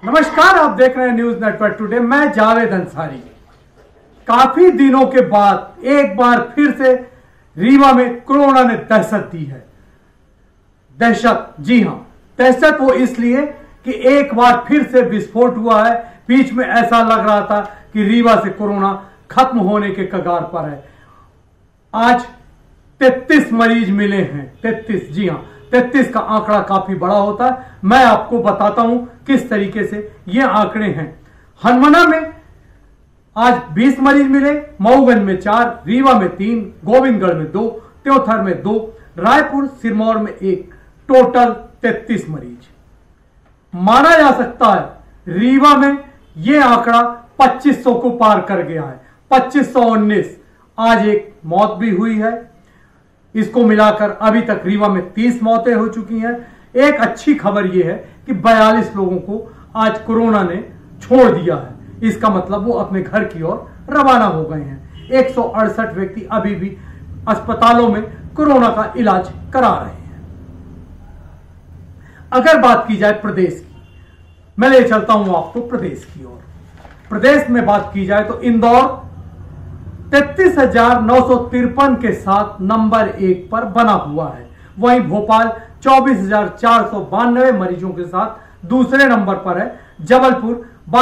नमस्कार, आप देख रहे हैं न्यूज नेटवर्क टुडे। मैं जावेद अंसारी। काफी दिनों के बाद एक बार फिर से रीवा में कोरोना ने दहशत दी है। दहशत, जी हां, दहशत वो इसलिए कि एक बार फिर से विस्फोट हुआ है। बीच में ऐसा लग रहा था कि रीवा से कोरोना खत्म होने के कगार पर है। आज 33 मरीज मिले हैं। 33, जी हां, 33 का आंकड़ा काफी बड़ा होता है। मैं आपको बताता हूं किस तरीके से ये आंकड़े हैं। हनुमाना में आज 20 मरीज मिले, मऊगंज में 4, रीवा में 3, गोविंदगढ़ में 2, त्योथर में 2, रायपुर सिरमौर में 1, टोटल 33 मरीज। माना जा सकता है रीवा में यह आंकड़ा 2500 को पार कर गया है। 2519। आज एक मौत भी हुई है। इसको मिलाकर अभी तक रीवा में 30 मौतें हो चुकी हैं। एक अच्छी खबर यह है कि 42 लोगों को आज कोरोना ने छोड़ दिया है। इसका मतलब वो अपने घर की ओर रवाना हो गए हैं। 168 व्यक्ति अभी भी अस्पतालों में कोरोना का इलाज करा रहे हैं। अगर बात की जाए प्रदेश की, मैं ले चलता हूं आपको प्रदेश की ओर। प्रदेश में बात की जाए तो इंदौर 33,953 के साथ नंबर 1 पर बना हुआ है। वहीं भोपाल 24,492 मरीजों के साथ दूसरे नंबर पर है। जबलपुर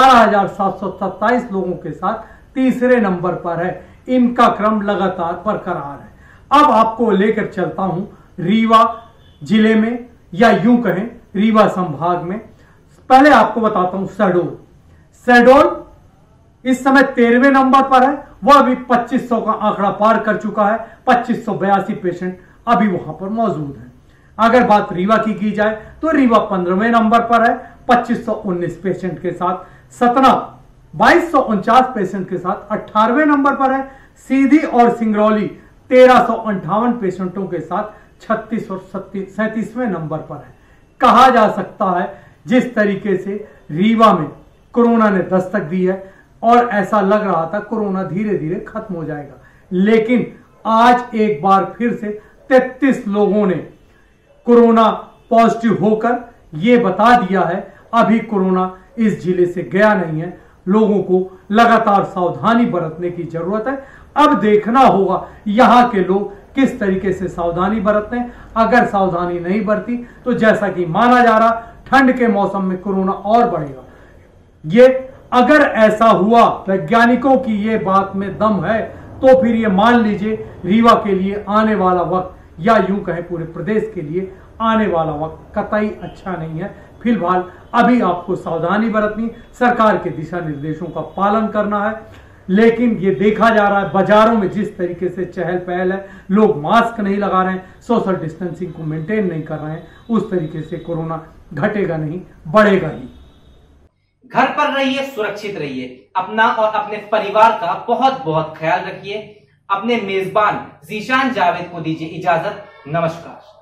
12,727 लोगों के साथ तीसरे नंबर पर है। इनका क्रम लगातार बरकरार है। अब आपको लेकर चलता हूं रीवा जिले में, या यूं कहें रीवा संभाग में। पहले आपको बताता हूं शहडोल इस समय 13वें नंबर पर है। वह अभी 2500 का आंकड़ा पार कर चुका है। 2582 पेशेंट अभी वहां पर मौजूद हैं। अगर बात रीवा की जाए तो रीवा 15वें नंबर पर है 2519 पेशेंट के साथ। सतना 2249 पेशेंट के साथ 18वें नंबर पर है। सीधी और सिंगरौली 1358 पेशेंटों के साथ 36 और 37वें नंबर पर है। कहा जा सकता है जिस तरीके से रीवा में कोरोना ने दस्तक दी है और ऐसा लग रहा था कोरोना धीरे धीरे खत्म हो जाएगा, लेकिन आज एक बार फिर से 33 लोगों ने कोरोना पॉजिटिव होकर यह बता दिया है अभी कोरोना इस जिले से गया नहीं है। लोगों को लगातार सावधानी बरतने की जरूरत है। अब देखना होगा यहां के लोग किस तरीके से सावधानी बरतते हैं। अगर सावधानी नहीं बरती तो जैसा कि माना जा रहा ठंड के मौसम में कोरोना और बढ़ेगा। ये अगर ऐसा हुआ, वैज्ञानिकों की ये बात में दम है, तो फिर ये मान लीजिए रीवा के लिए आने वाला वक्त, या यूं कहें पूरे प्रदेश के लिए आने वाला वक्त कतई अच्छा नहीं है। फिलहाल अभी आपको सावधानी बरतनी, सरकार के दिशा निर्देशों का पालन करना है। लेकिन ये देखा जा रहा है बाजारों में जिस तरीके से चहल पहल है, लोग मास्क नहीं लगा रहे हैं, सोशल डिस्टेंसिंग को मेंटेन नहीं कर रहे हैं, उस तरीके से कोरोना घटेगा नहीं, बढ़ेगा ही। घर पर रहिए, सुरक्षित रहिए, अपना और अपने परिवार का बहुत बहुत ख्याल रखिए। अपने मेजबान जीशान जावेद को दीजिए इजाजत। नमस्कार।